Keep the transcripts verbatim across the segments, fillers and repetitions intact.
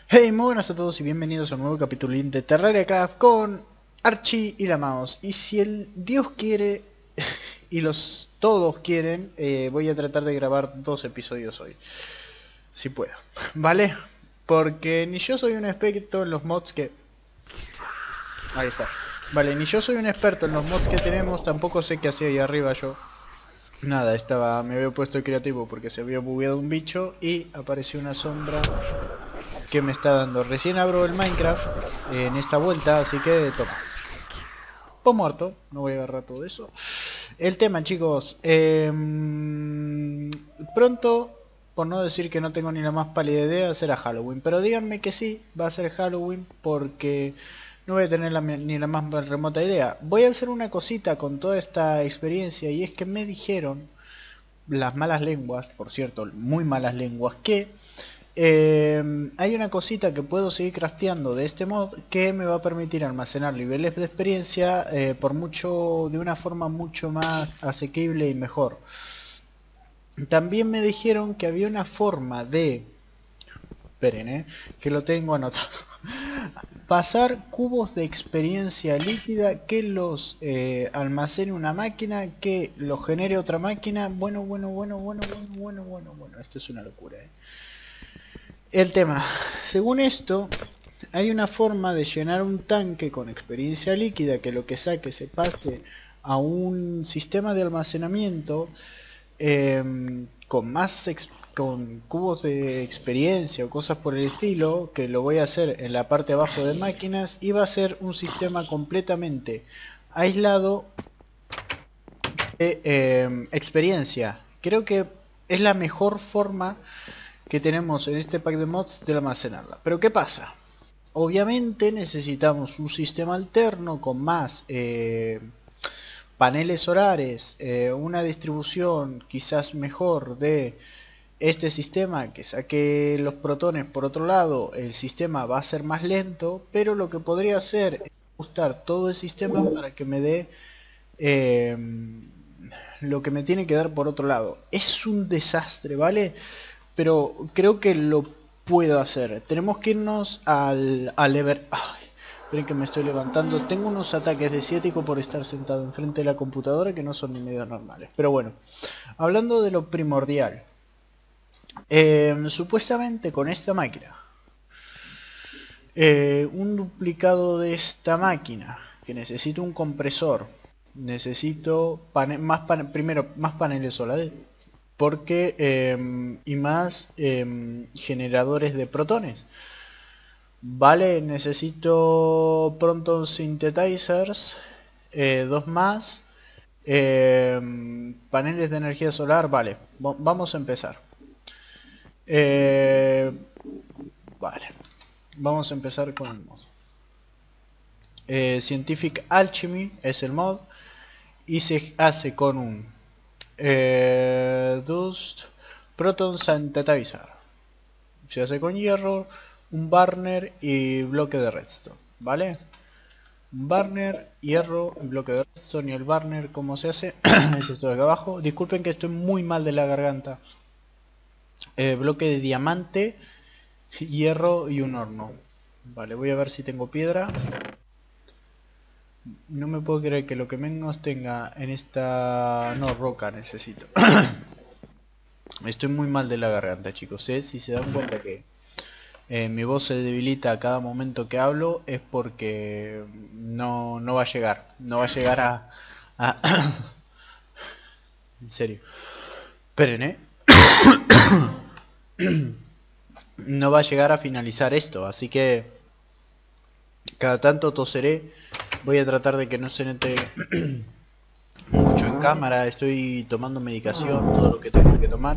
Hey, muy buenas a todos y bienvenidos a un nuevo capítulo de Terraria Craft con Archie y la Mouse. Y si el Dios quiere y los todos quieren, eh, voy a tratar de grabar dos episodios hoy, si puedo, ¿vale? Porque ni yo soy un experto en los mods que... Ahí está. Vale, ni yo soy un experto en los mods que tenemos, tampoco sé qué hacía ahí arriba yo. Nada, estaba, me había puesto el creativo porque se había bugueado un bicho y apareció una sombra que me está dando. Recién abro el Minecraft eh, en esta vuelta, así que toma. Pues muerto, no voy a agarrar todo eso. El tema, chicos, eh, pronto, por no decir que no tengo ni la más pálida idea, será Halloween. Pero díganme que sí, va a ser Halloween porque no voy a tener la, ni la más remota idea. Voy a hacer una cosita con toda esta experiencia y es que me dijeron las malas lenguas, por cierto, muy malas lenguas, que Eh, hay una cosita que puedo seguir crafteando de este mod que me va a permitir almacenar niveles de experiencia eh, por mucho, de una forma mucho más asequible y mejor. También me dijeron que había una forma de, esperen, eh, que lo tengo anotado, pasar cubos de experiencia líquida que los eh, almacene una máquina, que los genere otra máquina. Bueno, bueno, bueno, bueno, bueno, bueno, bueno, bueno, esto es una locura, eh. El tema, según esto, hay una forma de llenar un tanque con experiencia líquida que lo que saque se pase a un sistema de almacenamiento eh, con más con cubos de experiencia o cosas por el estilo, que lo voy a hacer en la parte de abajo de máquinas y va a ser un sistema completamente aislado de eh, experiencia. Creo que es la mejor forma que tenemos en este pack de mods de almacenarla. Pero ¿qué pasa? Obviamente necesitamos un sistema alterno con más eh, paneles solares, eh, una distribución quizás mejor de este sistema que saque los protones. Por otro lado, el sistema va a ser más lento, pero lo que podría hacer es ajustar todo el sistema para que me dé eh, lo que me tiene que dar por otro lado. Es un desastre, ¿vale? Pero creo que lo puedo hacer. Tenemos que irnos al, al Ever... Ay, esperen que me estoy levantando. Tengo unos ataques de ciático por estar sentado enfrente de la computadora que no son ni medio normales. Pero bueno, hablando de lo primordial. Eh, supuestamente con esta máquina. Eh, un duplicado de esta máquina. Que necesito un compresor. Necesito pane más pane primero más paneles solares. Porque eh, y más eh, generadores de protones. Vale, necesito pronto synthesizers, eh, dos más, eh, paneles de energía solar. Vale, v vamos a empezar. Eh, vale, vamos a empezar con el mod. Eh, Scientific Alchemy es el mod y se hace con un eh, Dust Proton Synthesizer. Se hace con hierro, un burner y bloque de redstone, ¿vale? Un burner, hierro, un bloque de redstone. Y el burner, ¿cómo se hace? Es esto de acá abajo. Disculpen que estoy muy mal de la garganta. Eh, bloque de diamante, hierro y un horno. Vale, voy a ver si tengo piedra. No me puedo creer que lo que menos tenga en esta... No, roca necesito. Estoy muy mal de la garganta, chicos, ¿eh? Si se dan cuenta que eh, mi voz se debilita a cada momento que hablo, es porque no, no va a llegar. No va a llegar a... a en serio. Esperen, ¿eh? No va a llegar a finalizar esto, así que cada tanto toseré. Voy a tratar de que no se note mucho en cámara. Estoy tomando medicación, todo lo que tengo que tomar.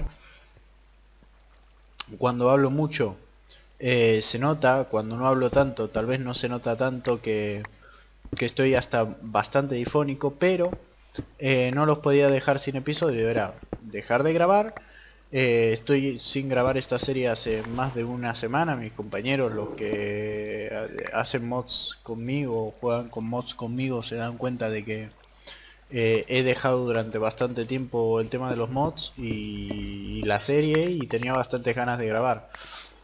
Cuando hablo mucho eh, se nota, cuando no hablo tanto tal vez no se nota tanto, que, que estoy hasta bastante difónico, pero eh, no los podía dejar sin episodio. Era dejar de grabar. Eh, estoy sin grabar esta serie hace más de una semana. Mis compañeros, los que hacen mods conmigo, juegan con mods conmigo, se dan cuenta de que eh, he dejado durante bastante tiempo el tema de los mods y, y la serie, y tenía bastantes ganas de grabar.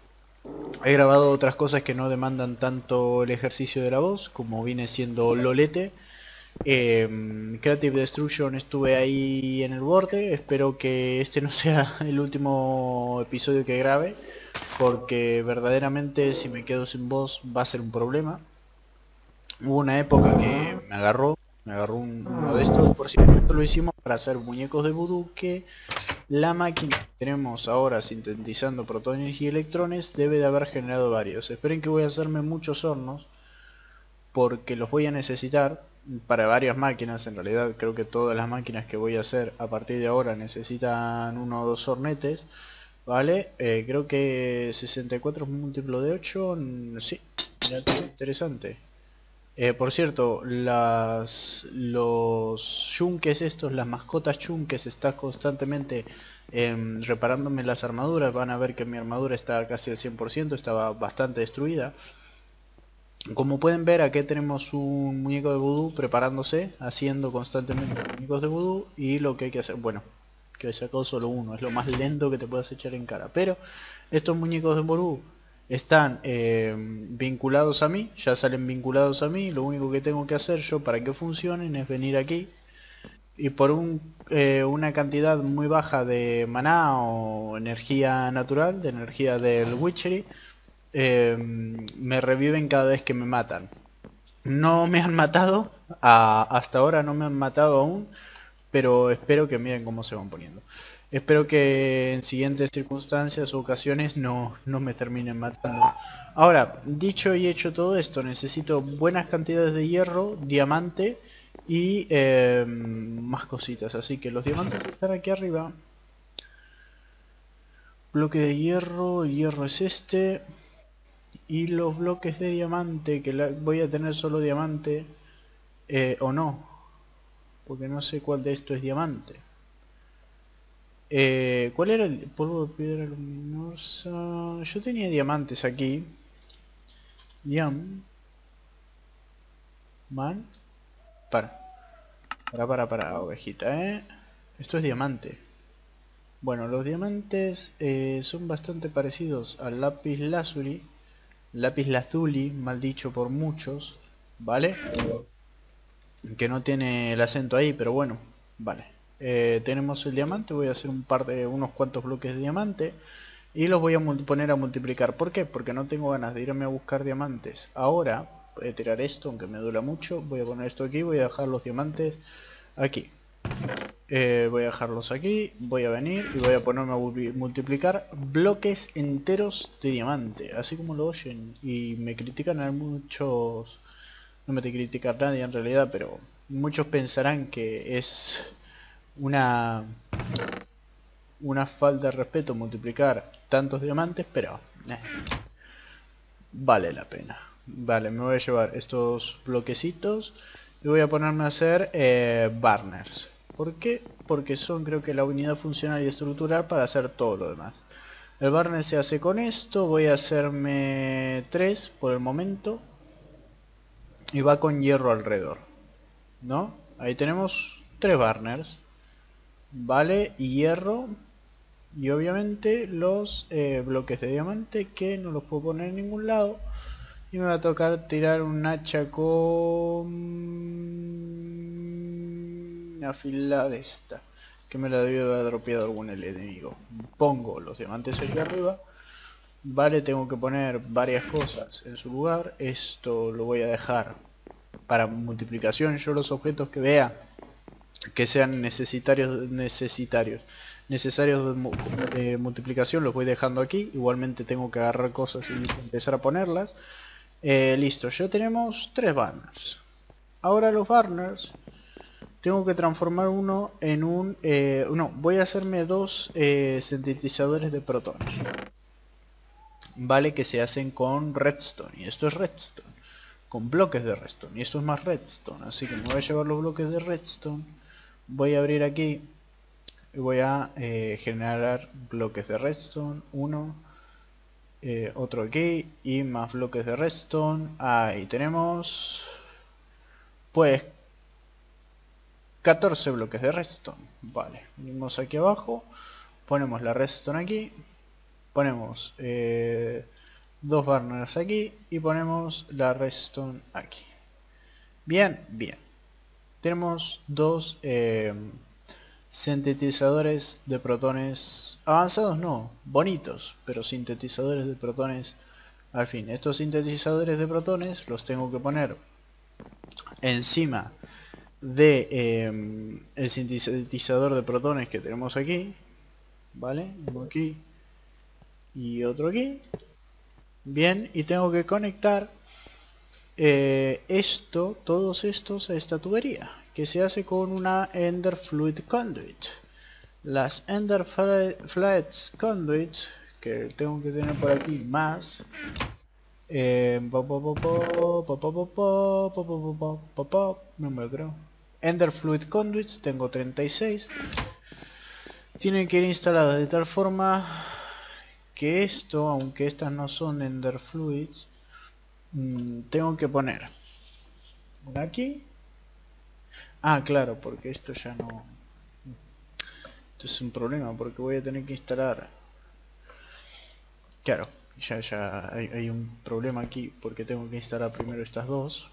He grabado otras cosas que no demandan tanto el ejercicio de la voz, como viene siendo Lolete. Eh, Creative Destruction estuve ahí en el borde. Espero que este no sea el último episodio que grabe, porque verdaderamente si me quedo sin voz va a ser un problema. Hubo una época que me agarró, me agarró un- uno de estos. Por cierto, esto lo hicimos para hacer muñecos de vudú, que la máquina que tenemos ahora sintetizando protones y electrones debe de haber generado varios. Esperen que voy a hacerme muchos hornos, porque los voy a necesitar para varias máquinas. En realidad creo que todas las máquinas que voy a hacer a partir de ahora necesitan uno o dos hornetes. Vale, eh, creo que sesenta y cuatro es múltiplo de ocho. mm, Sí, mira, qué interesante. Eh, por cierto, las, los yunques estos, las mascotas yunques, están constantemente em, reparándome las armaduras. Van a ver que mi armadura está casi al cien por ciento, estaba bastante destruida. Como pueden ver, aquí tenemos un muñeco de vudú preparándose, haciendo constantemente muñecos de vudú. Y lo que hay que hacer, bueno, que he sacado solo uno, es lo más lento que te puedas echar en cara. Pero estos muñecos de vudú están eh, vinculados a mí, ya salen vinculados a mí. Lo único que tengo que hacer yo para que funcionen es venir aquí y por un, eh, una cantidad muy baja de maná o energía natural, de energía del witchery, eh, me reviven cada vez que me matan. No me han matado, a- hasta ahora no me han matado aún, pero espero que miren cómo se van poniendo. Espero que en siguientes circunstancias o ocasiones no, no me terminen matando. Ahora, dicho y hecho todo esto, necesito buenas cantidades de hierro, diamante y eh, más cositas. Así que los diamantes están aquí arriba. Bloque de hierro, el hierro es este. Y los bloques de diamante, que la- voy a tener solo diamante, eh, o no, porque no sé cuál de esto es diamante. Eh, ¿cuál era el polvo de piedra luminosa? Yo tenía diamantes aquí. Diam. Man. Para. Para, para, para, ovejita, ¿eh? Esto es diamante. Bueno, los diamantes eh, son bastante parecidos al lápiz lazuli. Lápiz lazuli, mal dicho por muchos. ¿Vale? Que no tiene el acento ahí, pero bueno, vale. Eh, tenemos el diamante, voy a hacer un par de unos cuantos bloques de diamante y los voy a poner a multiplicar. ¿Por qué? Porque no tengo ganas de irme a buscar diamantes ahora. Voy a tirar esto, aunque me duela mucho. Voy a poner esto aquí, voy a dejar los diamantes aquí. Eh, voy a dejarlos aquí, voy a venir y voy a ponerme a multiplicar bloques enteros de diamante, así como lo oyen. Y me critican a muchos, no me te critica nadie en realidad, pero muchos pensarán que es una una falta de respeto multiplicar tantos diamantes, pero eh, vale la pena. Vale, me voy a llevar estos bloquecitos y voy a ponerme a hacer eh, burners. ¿Por qué? Porque son, creo que, la unidad funcional y estructural para hacer todo lo demás. El burner se hace con esto, voy a hacerme tres por el momento y va con hierro alrededor, ¿no? Ahí tenemos tres burners, vale, y hierro. Y obviamente los eh, bloques de diamante, que no los puedo poner en ningún lado. Y me va a tocar tirar un hacha con afilada de esta, que me la debió de haber dropeado algún enemigo. Pongo los diamantes aquí arriba. Vale, tengo que poner varias cosas en su lugar. Esto lo voy a dejar para multiplicación. Yo los objetos que vea que sean necesitarios necesitarios necesarios de, mu de multiplicación los voy dejando aquí. Igualmente tengo que agarrar cosas y empezar a ponerlas. Eh, listo, ya tenemos tres banners. Ahora los banners tengo que transformar uno en un eh, no, voy a hacerme dos eh, sintetizadores de protones, vale, que se hacen con redstone. Y esto es redstone con bloques de redstone, y esto es más redstone. Así que me voy a llevar los bloques de redstone, voy a abrir aquí y voy a eh, generar bloques de redstone. Uno, eh, otro aquí y más bloques de redstone. Ahí tenemos pues catorce bloques de redstone. Vale, venimos aquí abajo, ponemos la redstone aquí, ponemos eh, dos burners aquí y ponemos la redstone aquí. Bien, bien. Tenemos dos eh, sintetizadores de protones avanzados, no, bonitos, pero sintetizadores de protones al fin. Estos sintetizadores de protones los tengo que poner encima de eh, el sintetizador de protones que tenemos aquí, ¿vale? Uno aquí y otro aquí. Bien, y tengo que conectar eh, esto, todos estos a esta tubería, que se hace con una Ender Fluid Conduit. Las Ender Fluid Conduits, que tengo que tener por aquí más. Eh, po, po, po, po, po, po, po, po, po, po, po, po, po, no me lo creo. Ender Fluid Conduits, tengo treinta y seis. Tienen que ir instaladas de tal forma que esto, aunque estas no son Ender Fluids, mmm, tengo que poner una aquí. Ah, claro, porque esto ya no... Esto es un problema, porque voy a tener que instalar... Claro, ya, ya hay, hay un problema aquí, porque tengo que instalar primero estas dos.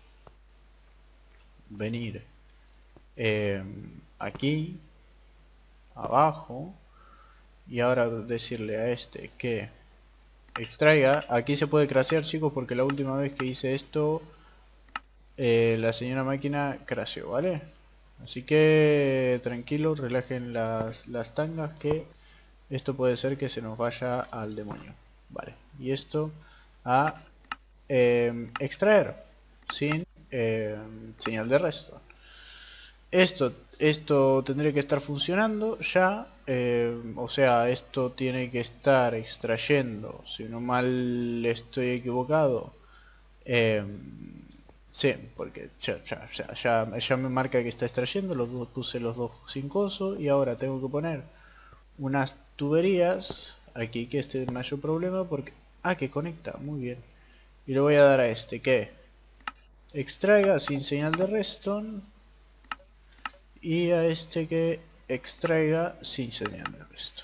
Venir eh, aquí, abajo, y ahora decirle a este que extraiga. Aquí se puede crashear, chicos, porque la última vez que hice esto eh, la señora máquina crasheó, ¿vale? Así que tranquilos, relajen las, las tangas, que esto puede ser que se nos vaya al demonio. Vale, y esto a eh, extraer sin eh, señal de resto. Esto, esto tendría que estar funcionando ya, eh, o sea, esto tiene que estar extrayendo, si no mal estoy equivocado, eh, sí, porque ya, ya, ya, ya, ya me marca que está extrayendo, los dos, puse los dos sin coso y ahora tengo que poner unas tuberías aquí, que este es el mayor problema porque... Ah, que conecta, muy bien. Y le voy a dar a este que extraiga sin señal de redstone y a este que extraiga sin señal de redstone.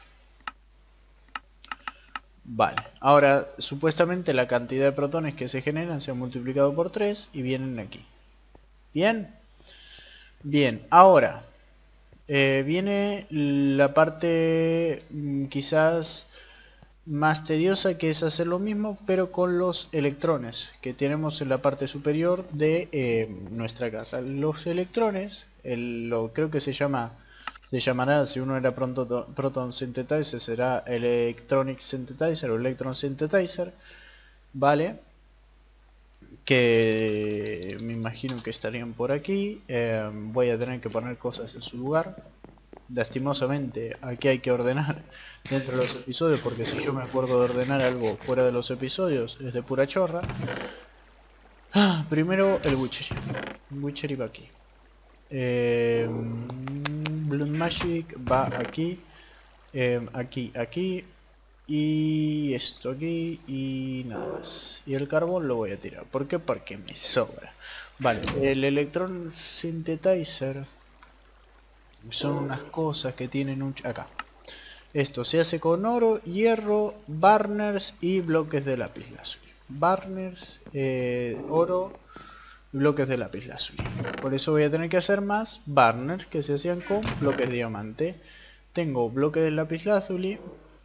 Vale, ahora supuestamente la cantidad de protones que se generan se ha multiplicado por tres y vienen aquí. Bien, bien, ahora eh, viene la parte mmm, quizás más tediosa, que es hacer lo mismo pero con los electrones que tenemos en la parte superior de eh, nuestra casa. Los electrones, el, lo, creo que se llama, se llamará, si uno era pronto, Proton Synthetizer, será Electronic Synthetizer o Electron Synthetizer, vale, que me imagino que estarían por aquí. Eh, voy a tener que poner cosas en su lugar. Lastimosamente aquí hay que ordenar dentro de los episodios, porque si yo me acuerdo de ordenar algo fuera de los episodios es de pura chorra. Ah, primero el Witchery. Witchery va aquí. Eh, Blood Magic va aquí. Eh, aquí, aquí. Y esto aquí. Y nada más. Y el carbón lo voy a tirar. ¿Por qué? Porque me sobra. Vale, el Electron Synthetizer son unas cosas que tienen un... acá. Esto se hace con oro, hierro, burners y bloques de lapislázuli. Burners, eh, oro, bloques de lapislázuli. Por eso voy a tener que hacer más burners que se hacían con bloques de diamante. Tengo bloques de lapislázuli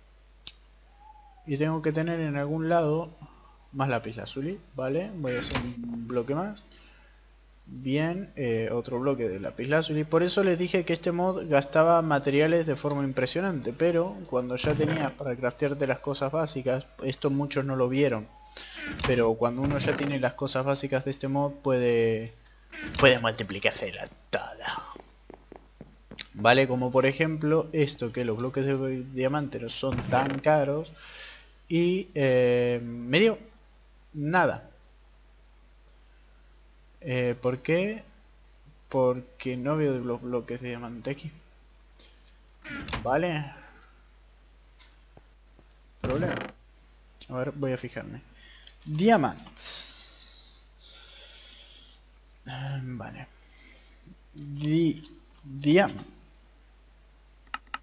y tengo que tener en algún lado más lapislázuli, ¿vale? Voy a hacer un bloque más. Bien, eh, otro bloque de lapislázuli. Por eso les dije que este mod gastaba materiales de forma impresionante, pero cuando ya tenías para craftearte las cosas básicas, esto muchos no lo vieron, pero cuando uno ya tiene las cosas básicas de este mod puede puede multiplicarse la toda. Vale, como por ejemplo esto, que los bloques de diamante no son tan caros y eh, me dio nada. Eh, ¿Por qué? Porque no veo los bloques de diamante aquí. Vale. Problema. A ver, voy a fijarme. Diamantes. Vale. Di diam.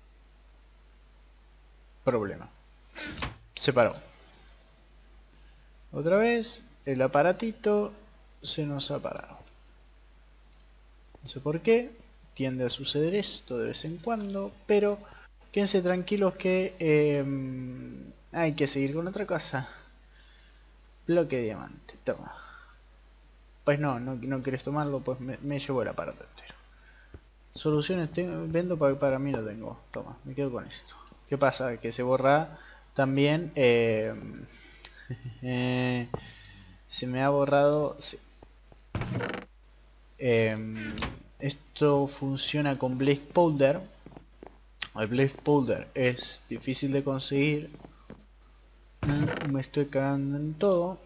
Problema. Se paró. Otra vez, el aparatito se nos ha parado. No sé por qué, tiende a suceder esto de vez en cuando, pero quédense tranquilos que eh, hay que seguir con otra cosa. Bloque de diamante, toma. Pues no, no, no quieres tomarlo, pues me, me llevo el aparato entero. Soluciones tengo, vendo para, para mí no tengo. Toma, me quedo con esto. ¿Qué pasa? Que se borra también... Eh, eh, se me ha borrado... Sí. Eh, esto funciona con Blaze Powder. El Blaze Powder es difícil de conseguir. Me estoy cagando en todo.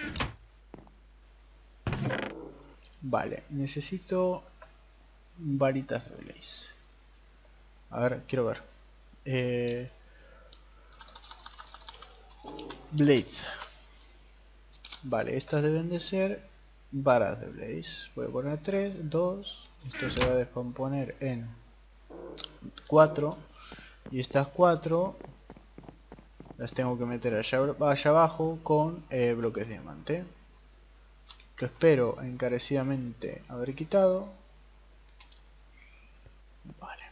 Vale, necesito varitas de Blaze. A ver, quiero ver. Eh, Blade. Vale, estas deben de ser varas de Blaze. Voy a poner tres, dos. Esto se va a descomponer en cuatro. Y estas cuatro las tengo que meter allá, allá abajo con eh, bloques de diamante. Que espero encarecidamente haber quitado. Vale.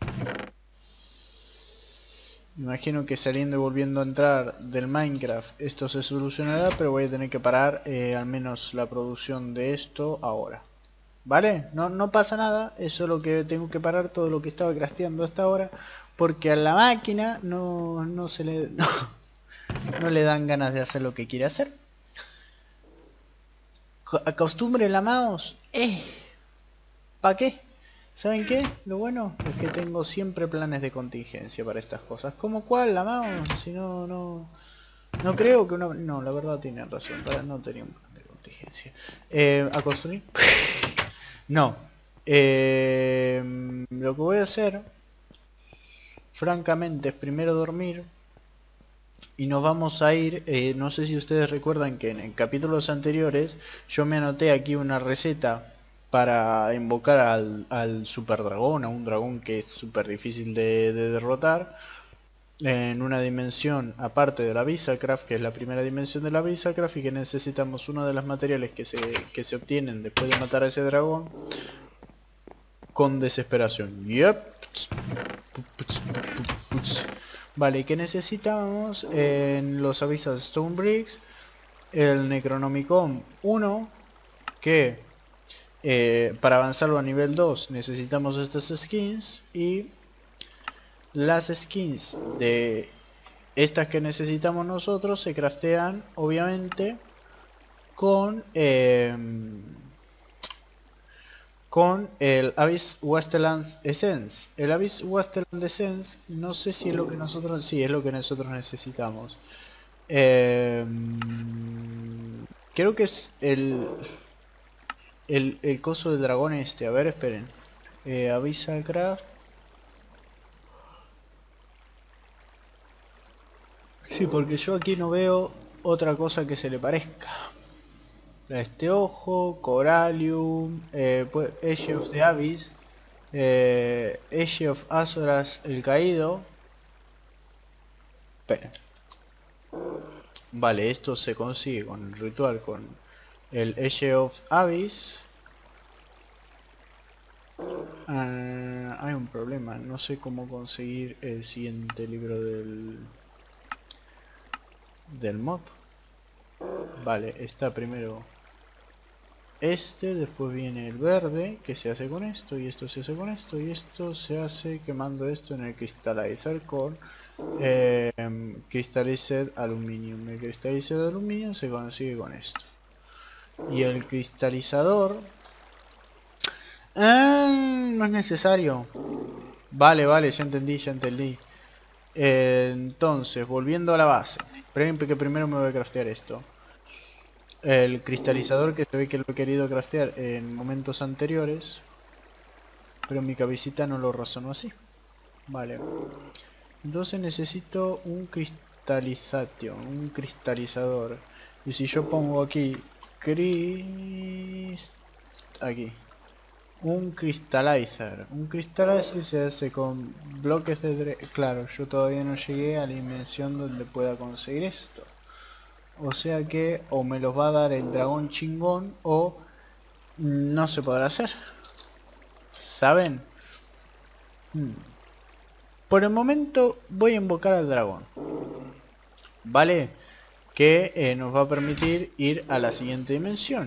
Me imagino que saliendo y volviendo a entrar del Minecraft esto se solucionará, pero voy a tener que parar eh, al menos la producción de esto ahora. ¿Vale? No, no pasa nada, es solo que tengo que parar todo lo que estaba crafteando hasta ahora, porque a la máquina no, no se le no, no le dan ganas de hacer lo que quiere hacer. Acostumbre la mouse, eh, ¿para qué? ¿Saben qué? Lo bueno es que tengo siempre planes de contingencia para estas cosas. ¿Cómo cuál? La mouse, si no, no... No creo que una... No, la verdad tienen razón, para no tenía un plan de contingencia. Eh, ¿A construir? No. Eh, lo que voy a hacer, francamente, es primero dormir. Y nos vamos a ir, eh, no sé si ustedes recuerdan que en, en capítulos anteriores yo me anoté aquí una receta para invocar al, al super dragón, a un dragón que es súper difícil de, de derrotar en una dimensión aparte de la Visacraft, que es la primera dimensión de la Visacraft, y que necesitamos uno de los materiales que se, que se obtienen después de matar a ese dragón con desesperación. Yep. Vale, ¿qué necesitamos? En los avisos Stone Bricks, el Necronomicon uno, que eh, para avanzarlo a nivel dos necesitamos estas skins, y las skins de estas que necesitamos nosotros se craftean obviamente con eh, con el Abyss Wasteland Essence. El Abyss Wasteland Essence no sé si es lo que nosotros... Sí, es lo que nosotros necesitamos. Eh, creo que es el, el... El coso del dragón este. A ver, esperen. Eh, Abyssacraft. Sí, porque yo aquí no veo otra cosa que se le parezca. Este ojo, Coralium, eh, pues, Edge of the Abyss, eh, Edge of Azoras el caído. Esperen. Vale, esto se consigue con el ritual, con el Edge of Abyss. Ah, hay un problema, no sé cómo conseguir el siguiente libro del del mod. Vale, está primero este, después viene el verde, que se hace con esto, y esto se hace con esto, y esto se hace quemando esto en el crystallizer con eh, crystallized aluminium. El crystallized aluminium se consigue con esto. Y el cristalizador... Ah, no es necesario. Vale, vale, ya entendí, ya entendí. Eh, entonces, volviendo a la base. Esperen que primero me voy a craftear esto. El cristalizador, que se ve que lo he querido craftear en momentos anteriores, pero mi cabecita no lo razonó así. Vale. Entonces necesito un cristalization, un cristalizador. Y si yo pongo aquí crist... aquí. Un crystallizer. Un crystallizer se hace con bloques de... Claro, yo todavía no llegué a la dimensión donde pueda conseguir esto. O sea que o me los va a dar el dragón chingón o no se podrá hacer. ¿Saben? Hmm. Por el momento voy a invocar al dragón. ¿Vale? Que eh, nos va a permitir ir a la siguiente dimensión.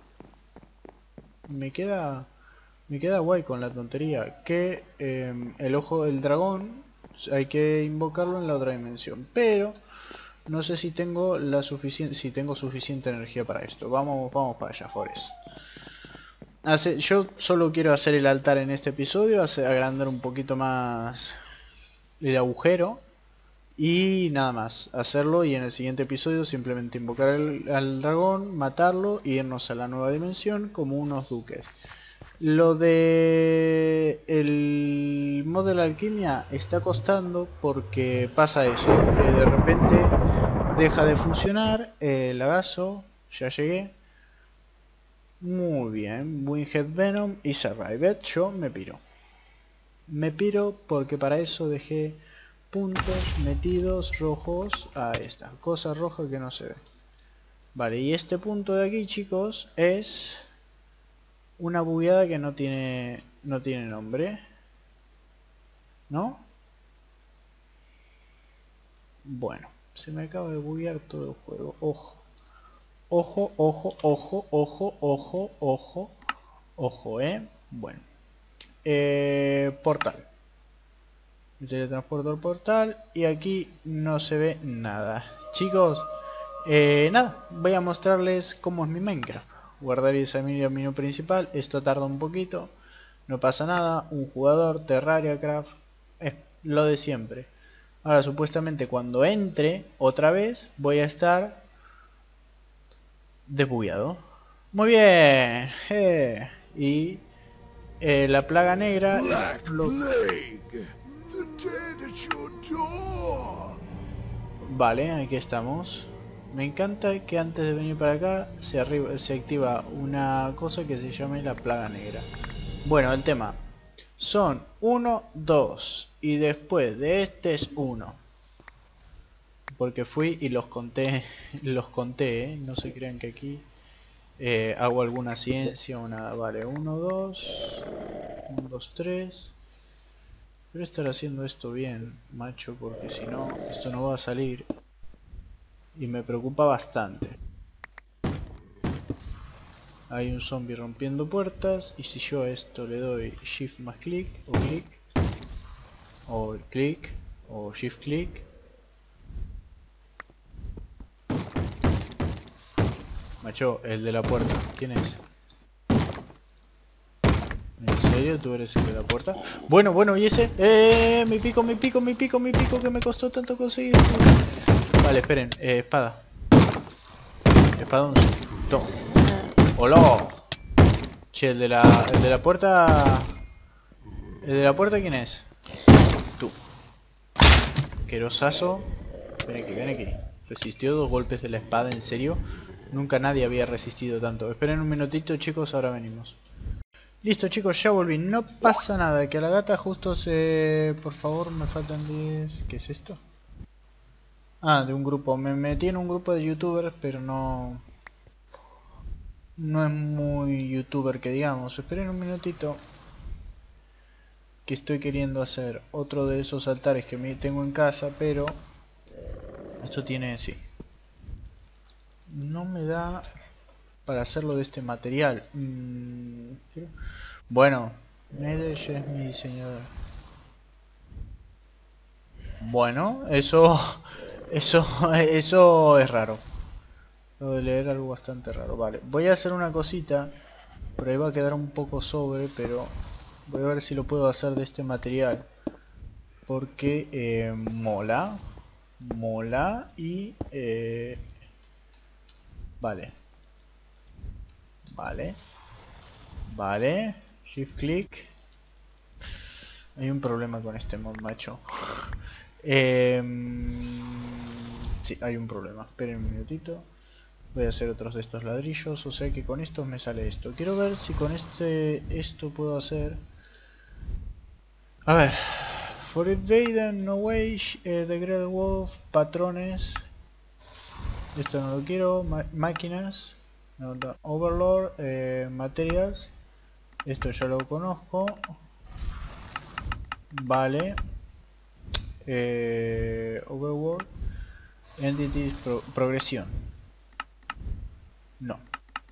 Me queda... Me queda guay con la tontería. Que eh, el ojo del dragón hay que invocarlo en la otra dimensión. Pero... no sé si tengo la suficiente, si tengo suficiente energía para esto. Vamos, vamos para allá, Forest. Hace, yo solo quiero hacer el altar en este episodio, hacer, agrandar un poquito más el agujero y nada más, hacerlo y en el siguiente episodio simplemente invocar el, al dragón, matarlo y irnos a la nueva dimensión como unos duques. Lo de el mod de la alquimia está costando porque pasa eso, que de repente deja de funcionar el lagazo, ya llegué. Muy bien, Winged Venom y Survived, yo me piro. Me piro porque para eso dejé puntos metidos rojos a esta cosa roja que no se ve. Vale, y este punto de aquí, chicos, es una bugueada que no tiene no tiene nombre, ¿no? Bueno, se me acaba de buguear todo el juego. Ojo, ojo, ojo, ojo, ojo, ojo, ojo, ojo, eh. Bueno, eh, portal. Me teletransporto al portal y aquí no se ve nada. Chicos, eh, nada, voy a mostrarles cómo es mi Minecraft. Guardar y examinar el menú principal, esto tarda un poquito, no pasa nada, un jugador, Terraria Craft, es lo de siempre. Ahora supuestamente cuando entre otra vez voy a estar desbugueado. Muy bien, eh, y eh, la plaga negra lo... Vale, aquí estamos. Me encanta que antes de venir para acá se, arriba, se activa una cosa que se llame la plaga negra. Bueno, el tema son uno, dos y después de este es uno. Porque fui y los conté, los conté, ¿eh? No se crean que aquí eh, hago alguna ciencia o nada. Vale, uno, dos, uno, dos, tres. Quiero estar haciendo esto bien, macho, porque si no, esto no va a salir. Y me preocupa bastante. Hay un zombie rompiendo puertas y si yo a esto le doy shift más clic o clic o clic o shift clic, macho, el de la puerta, ¿quién es? ¿En serio tú eres el de la puerta? Bueno, bueno, y ese, eh, mi pico, mi pico, mi pico, mi pico que me costó tanto conseguir. Vale, esperen, eh, espada. Espadón. Toma. ¡Hola! Che, el de la, el de la puerta... ¿El de la puerta quién es? Tú. Querosazo. Ven aquí, ven aquí. Resistió dos golpes de la espada, ¿en serio? Nunca nadie había resistido tanto. Esperen un minutito, chicos, ahora venimos. Listo, chicos, ya volví. No pasa nada, que a la gata justo se... Por favor, me faltan diez... ¿Qué es esto? Ah, de un grupo. Me metí en un grupo de youtubers, pero no... No es muy youtuber que digamos. Esperen un minutito. Que estoy queriendo hacer otro de esos altares que me tengo en casa, pero... Esto tiene... sí. No me da... para hacerlo de este material. Mm, ¿qué? Bueno. Nether ya es mi diseñador. Bueno, eso... Eso... Eso es raro. Lo de leer algo bastante raro. Vale, voy a hacer una cosita. Por ahí va a quedar un poco sobre, pero voy a ver si lo puedo hacer de este material. Porque eh, mola. Mola y... Eh, vale. Vale. Vale. Shift click. Hay un problema con este mod, macho. eh, sí, hay un problema. Esperen un minutito. Voy a hacer otros de estos ladrillos, o sea que con estos me sale esto. Quiero ver si con este esto puedo hacer. A ver. For it Vaden, No Way, eh, The Great Wolf, patrones. Esto no lo quiero. Ma máquinas. No, no. Overlord. Eh, materials. Esto ya lo conozco. Vale. Eh, overworld. Entities pro progresión. No.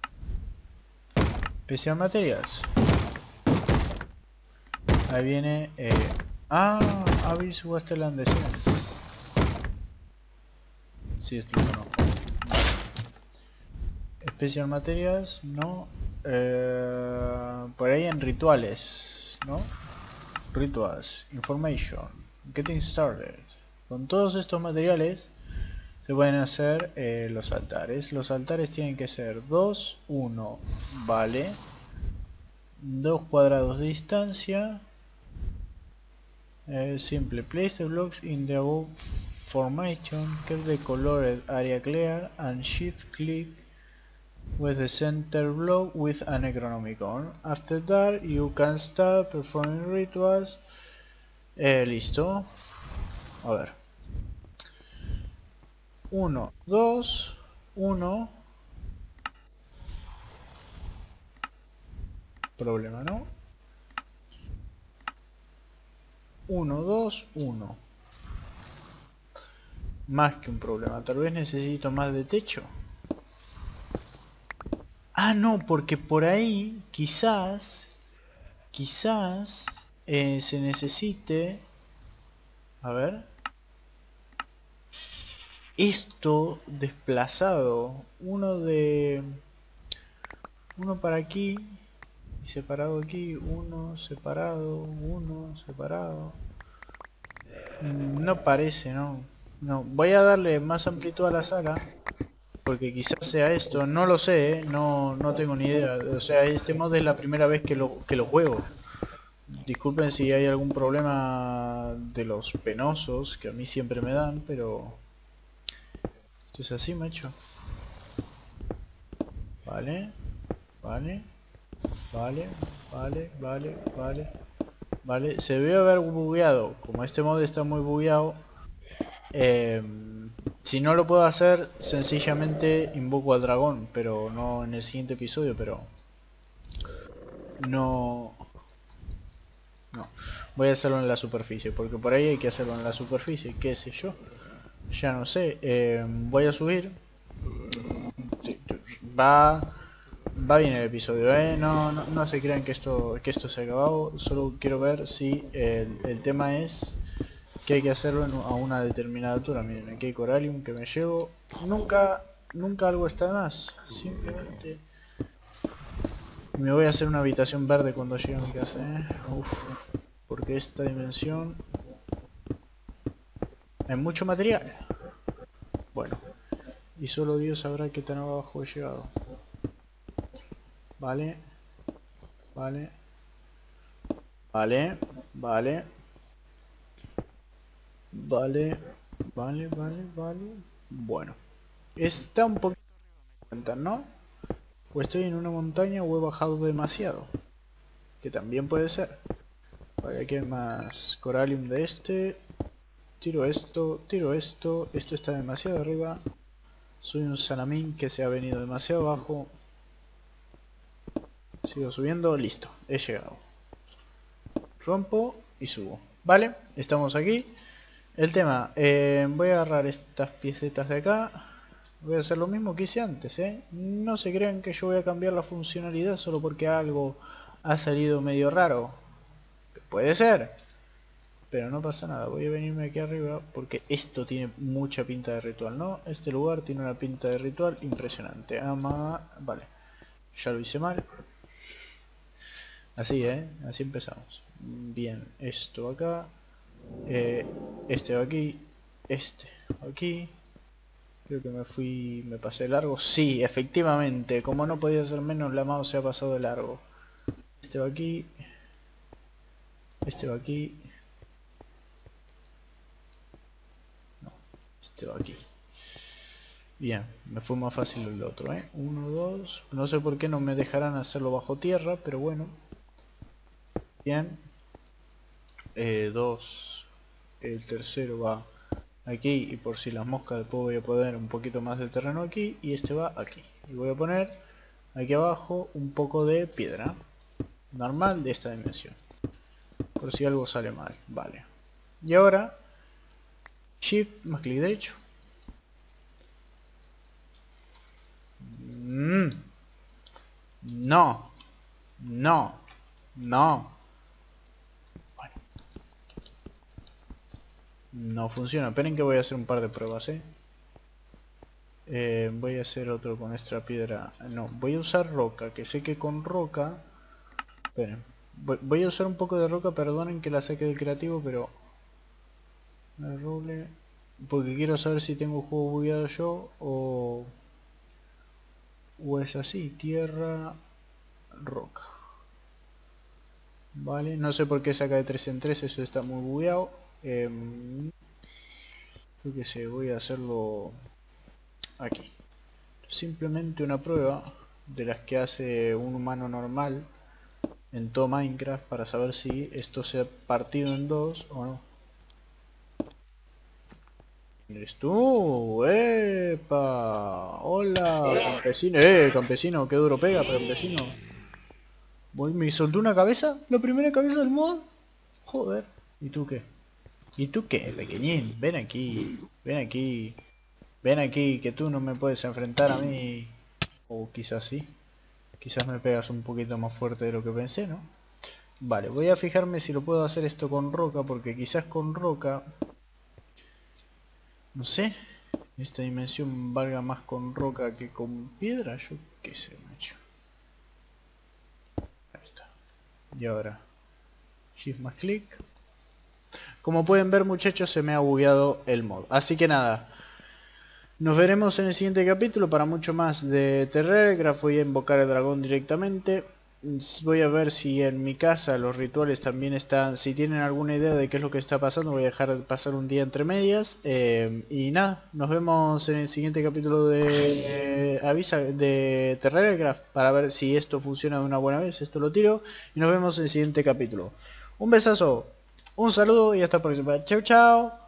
Special materials. Ahí viene. Eh, ah, Abyss Westerland Descents. Sí, esto lo conozco. Special materials, no. Eh, por ahí en rituales, ¿no? Rituals, information, getting started. Con todos estos materiales se pueden hacer eh, los altares. Los altares tienen que ser dos, uno, vale. dos cuadrados de distancia. Eh, simple, place the blocks in the above formation, keep the colored area clear and shift click with the center block with an Necronomicon. After that you can start performing rituals. Eh, listo. A ver. uno, dos, uno. Problema, ¿no? uno, dos, uno. Más que un problema. Tal vez necesito más de techo. Ah, no, porque por ahí quizás, quizás eh, se necesite... A ver. Esto desplazado. Uno de... Uno para aquí. Y separado aquí. Uno separado. Uno separado. No parece, no. No. Voy a darle más amplitud a la sala. Porque quizás sea esto. No lo sé, ¿eh? No, no tengo ni idea. O sea, este mod es la primera vez que lo, que lo juego. Disculpen si hay algún problema de los penosos que a mí siempre me dan, pero... Esto es así, macho. Vale, vale, vale, vale, vale, vale, vale. Se debe haber bugueado. Como este mod está muy bugueado, eh, si no lo puedo hacer, sencillamente invoco al dragón, pero no en el siguiente episodio, pero... No... No. Voy a hacerlo en la superficie, porque por ahí hay que hacerlo en la superficie, qué sé yo. Ya no sé. Eh, voy a subir. Va... Va bien el episodio, ¿eh? No, no, no se crean que esto, que esto se ha acabado. Solo quiero ver si el, el tema es que hay que hacerlo en, a una determinada altura. Miren, aquí hay Coralium que me llevo. Nunca, nunca algo está de más. Simplemente... Me voy a hacer una habitación verde cuando llegue a mi casa, ¿eh? Uf, porque esta dimensión... Hay mucho material. Bueno. Y solo Dios sabrá qué tan abajo he llegado. Vale. Vale. Vale. Vale. Vale. Vale, vale, vale. Bueno. Está un poquito arriba, ¿no? O estoy en una montaña o he bajado demasiado. Que también puede ser. Vale, aquí hay más Coralium de este. Tiro esto, tiro esto. Esto está demasiado arriba. Soy un salamín que se ha venido demasiado abajo. Sigo subiendo, listo, he llegado. Rompo y subo. Vale, estamos aquí. El tema, eh, voy a agarrar estas piecetas de acá. Voy a hacer lo mismo que hice antes, ¿eh? No se crean que yo voy a cambiar la funcionalidad solo porque algo ha salido medio raro. Puede ser, pero no pasa nada. Voy a venirme aquí arriba porque esto tiene mucha pinta de ritual, ¿no? Este lugar tiene una pinta de ritual impresionante. Ama... Vale, ya lo hice mal. Así, ¿eh? Así empezamos. Bien, esto acá. Eh, este aquí. Este aquí. Creo que me fui... me pasé de largo. Sí, efectivamente. Como no podía ser menos, la mouse se ha pasado de largo. Este va aquí. Este va aquí. No, este va aquí. Bien, me fue más fácil el otro, ¿eh? Uno, dos... No sé por qué no me dejarán hacerlo bajo tierra, pero bueno. Bien. Eh, dos. El tercero va aquí, y por si las moscas después voy a poner un poquito más de terreno aquí, y este va aquí. Y voy a poner aquí abajo un poco de piedra normal de esta dimensión, por si algo sale mal. Vale. Y ahora Shift más clic derecho. Mm. No, no, no. Bueno, no funciona. Esperen que voy a hacer un par de pruebas, ¿eh? Eh, voy a hacer otro con esta piedra. No, voy a usar roca, que sé que con roca... Esperen. Voy, voy a usar un poco de roca, perdonen que la saque del creativo, pero... El roble... Porque quiero saber si tengo juego bugueado yo o... O es así, tierra... Roca. Vale, no sé por qué saca de tres en tres, eso está muy bugueado. Eh, yo qué sé, voy a hacerlo aquí. Simplemente una prueba de las que hace un humano normal en todo Minecraft para saber si esto se ha partido en dos o no. ¿Eres tú? ¡Epa! ¡Hola, campesino! ¡Eh, campesino! ¡Qué duro pega, campesino! Voy, me soltó una cabeza, la primera cabeza del mod. Joder. ¿Y tú qué? ¿Y tú qué, pequeñín? Ven aquí, ven aquí, ven aquí, que tú no me puedes enfrentar a mí. O quizás sí. Quizás me pegas un poquito más fuerte de lo que pensé, ¿no? Vale, voy a fijarme si lo puedo hacer esto con roca, porque quizás con roca... No sé, esta dimensión valga más con roca que con piedra, yo qué sé, macho. Ahí está. Y ahora, Shift más clic. Como pueden ver, muchachos, se me ha bugueado el mod. Así que nada, nos veremos en el siguiente capítulo para mucho más de Terrarcraft. Voy a invocar al dragón directamente. Voy a ver si en mi casa los rituales también están... Si tienen alguna idea de qué es lo que está pasando, voy a dejar pasar un día entre medias. Eh, y nada, nos vemos en el siguiente capítulo de eh, Avisa de Terrarcraft para ver si esto funciona de una buena vez. Esto lo tiro y nos vemos en el siguiente capítulo. Un besazo, un saludo y hasta la próxima. Chao, chao.